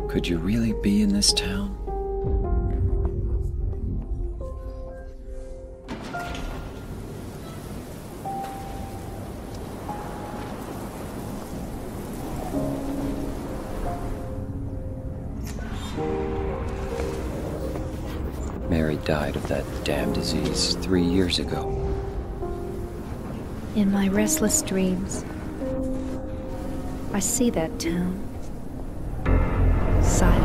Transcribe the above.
Could you really be in this town? Mary died of that damn disease 3 years ago. In my restless dreams, I see that town. Silent.